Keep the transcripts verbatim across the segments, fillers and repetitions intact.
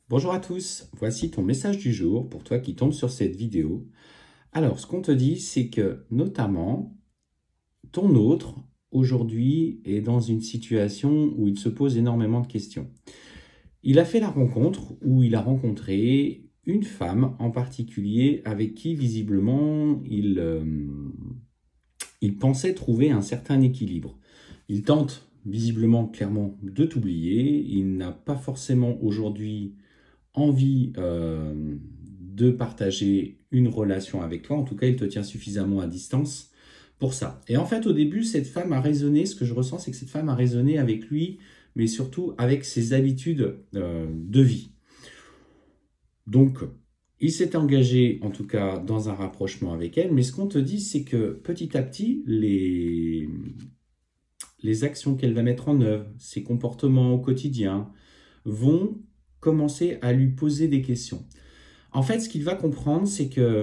Bonjour à tous, voici ton message du jour pour toi qui tombes sur cette vidéo. Alors, ce qu'on te dit, c'est que notamment, ton autre, aujourd'hui, est dans une situation où il se pose énormément de questions. Il a fait la rencontre où il a rencontré une femme en particulier avec qui, visiblement, il, euh, il pensait trouver un certain équilibre. Il tente, visiblement, clairement, de t'oublier. Il n'a pas forcément aujourd'hui envie euh, de partager une relation avec toi. En tout cas, il te tient suffisamment à distance pour ça. Et en fait, au début, cette femme a raisonné, ce que je ressens, c'est que cette femme a raisonné avec lui, mais surtout avec ses habitudes euh, de vie. Donc, il s'est engagé, en tout cas, dans un rapprochement avec elle, mais ce qu'on te dit, c'est que petit à petit, les, les actions qu'elle va mettre en œuvre, ses comportements au quotidien, vont commencer à lui poser des questions. En fait, ce qu'il va comprendre, c'est que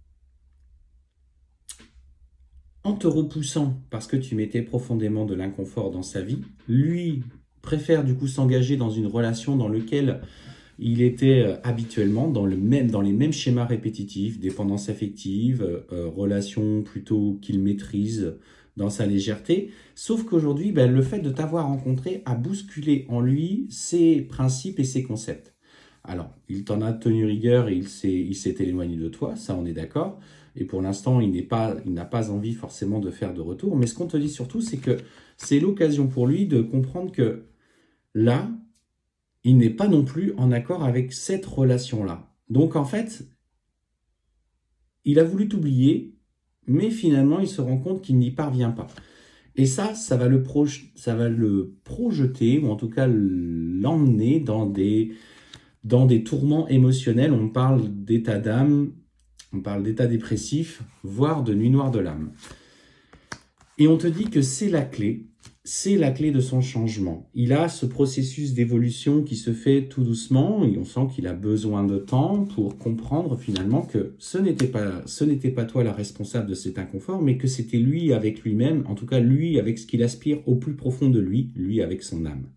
en te repoussant parce que tu mettais profondément de l'inconfort dans sa vie, lui préfère du coup s'engager dans une relation dans laquelle il était habituellement dans, le même, dans les mêmes schémas répétitifs, dépendance affective, euh, relation plutôt qu'il maîtrise dans sa légèreté. Sauf qu'aujourd'hui, ben, le fait de t'avoir rencontré a bousculé en lui ses principes et ses concepts. Alors, il t'en a tenu rigueur et il s'est, il s'est éloigné de toi, ça on est d'accord. Et pour l'instant, il n'est pas, il n'a pas envie forcément de faire de retour. Mais ce qu'on te dit surtout, c'est que c'est l'occasion pour lui de comprendre que là, il n'est pas non plus en accord avec cette relation-là. Donc en fait, il a voulu t'oublier, mais finalement, il se rend compte qu'il n'y parvient pas. Et ça, ça va le, proj- ça va le projeter, ou en tout cas l'emmener dans des, dans des tourments émotionnels. On parle d'état d'âme, on parle d'état dépressif, voire de nuit noire de l'âme. Et on te dit que c'est la clé, c'est la clé de son changement. Il a ce processus d'évolution qui se fait tout doucement et on sent qu'il a besoin de temps pour comprendre finalement que ce n'était pas, ce n'était pas toi la responsable de cet inconfort, mais que c'était lui avec lui-même, en tout cas lui avec ce qu'il aspire au plus profond de lui, lui avec son âme.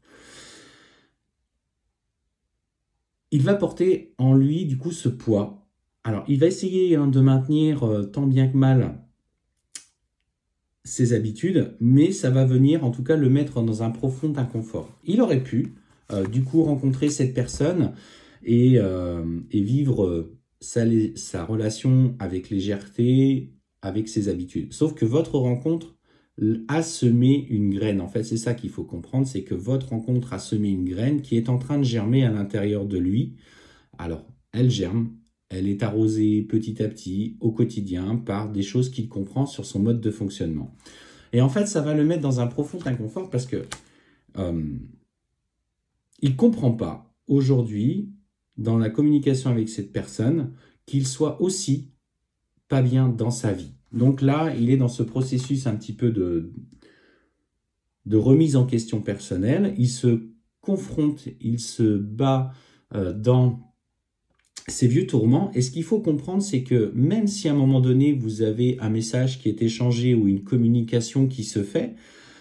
Il va porter en lui du coup ce poids. Alors il va essayer hein, de maintenir euh, tant bien que mal ses habitudes, mais ça va venir en tout cas le mettre dans un profond inconfort. Il aurait pu euh, du coup rencontrer cette personne et, euh, et vivre euh, sa, sa relation avec légèreté, avec ses habitudes. Sauf que votre rencontre a semé une graine. En fait, c'est ça qu'il faut comprendre, c'est que votre rencontre a semé une graine qui est en train de germer à l'intérieur de lui. Alors, elle germe, elle est arrosée petit à petit, au quotidien, par des choses qu'il comprend sur son mode de fonctionnement. Et en fait, ça va le mettre dans un profond inconfort parce que euh, il ne comprend pas aujourd'hui, dans la communication avec cette personne, qu'il soit aussi pas bien dans sa vie. Donc là, il est dans ce processus un petit peu de, de remise en question personnelle. Il se confronte, il se bat euh, dans ces vieux tourments. Et ce qu'il faut comprendre, c'est que même si à un moment donné, vous avez un message qui est échangé ou une communication qui se fait,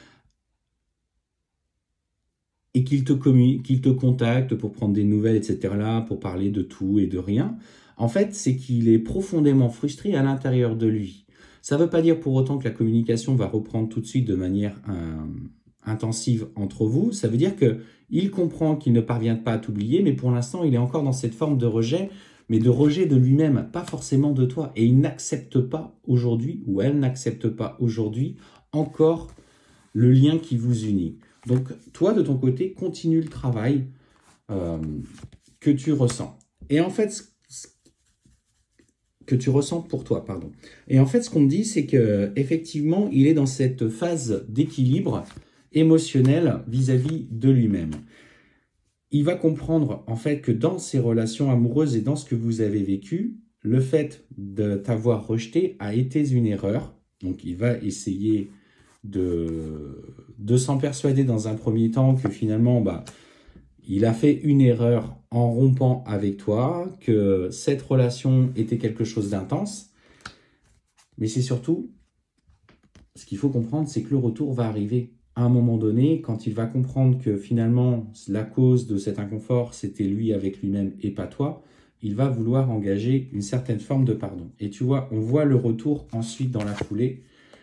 et qu'il te, qu'il te contacte pour prendre des nouvelles, et cetera, pour parler de tout et de rien, en fait, c'est qu'il est profondément frustré à l'intérieur de lui. Ça ne veut pas dire pour autant que la communication va reprendre tout de suite de manière euh, intensive entre vous. Ça veut dire qu'il comprend qu'il ne parvient pas à t'oublier, mais pour l'instant, il est encore dans cette forme de rejet, mais de rejet de lui-même, pas forcément de toi. Et il n'accepte pas aujourd'hui, ou elle n'accepte pas aujourd'hui, encore le lien qui vous unit. Donc, toi, de ton côté, continue le travail euh, que tu ressens. Et en fait, que tu ressens pour toi, pardon. Et en fait, ce qu'on me dit, c'est que effectivement, il est dans cette phase d'équilibre émotionnel vis-à-vis de lui-même. Il va comprendre, en fait, que dans ses relations amoureuses et dans ce que vous avez vécu, le fait de t'avoir rejeté a été une erreur. Donc, il va essayer de, de s'en persuader dans un premier temps que finalement, bah, il a fait une erreur en rompant avec toi, que cette relation était quelque chose d'intense. Mais c'est surtout, ce qu'il faut comprendre, c'est que le retour va arriver. à un moment donné, quand il va comprendre que finalement, la cause de cet inconfort, c'était lui avec lui-même et pas toi, il va vouloir engager une certaine forme de pardon. Et tu vois, on voit le retour ensuite dans la foulée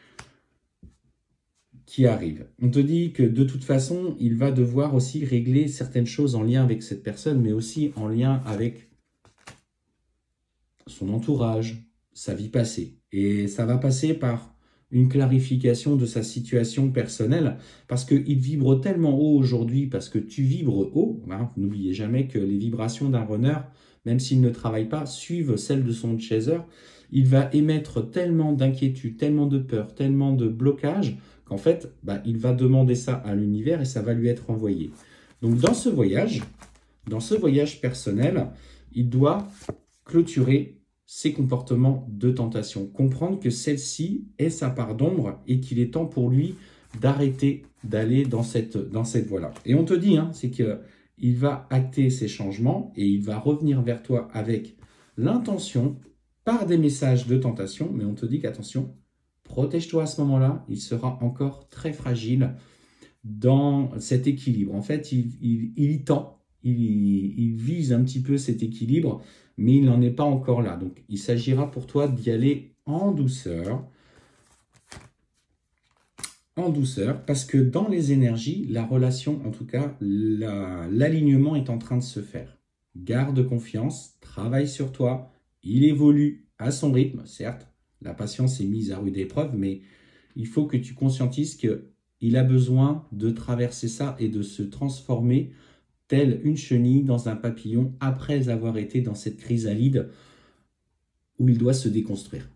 qui arrive. On te dit que de toute façon, il va devoir aussi régler certaines choses en lien avec cette personne, mais aussi en lien avec son entourage, sa vie passée. Et ça va passer par une clarification de sa situation personnelle, parce qu'il vibre tellement haut aujourd'hui, parce que tu vibres haut. Hein, n'oubliez jamais que les vibrations d'un runner, même s'il ne travaille pas, suivent celles de son chaser. Il va émettre tellement d'inquiétude, tellement de peur, tellement de blocage, qu'en fait, bah, il va demander ça à l'univers et ça va lui être envoyé. Donc dans ce voyage, dans ce voyage personnel, il doit clôturer ses comportements de tentation, comprendre que celle-ci est sa part d'ombre et qu'il est temps pour lui d'arrêter d'aller dans cette, dans cette voie-là. Et on te dit, hein, c'est qu'il va acter ces changements et il va revenir vers toi avec l'intention, par des messages de tentation, mais on te dit qu'attention, protège-toi à ce moment-là, il sera encore très fragile dans cet équilibre. En fait, il, il, il y tend, il, il vise un petit peu cet équilibre, mais il n'en est pas encore là. Donc, il s'agira pour toi d'y aller en douceur, en douceur, parce que dans les énergies, la relation, en tout cas, l'alignement la, est en train de se faire. Garde confiance, travaille sur toi, il évolue à son rythme, certes, la patience est mise à rude épreuve, mais il faut que tu conscientises qu'il a besoin de traverser ça et de se transformer telle une chenille dans un papillon après avoir été dans cette chrysalide où il doit se déconstruire.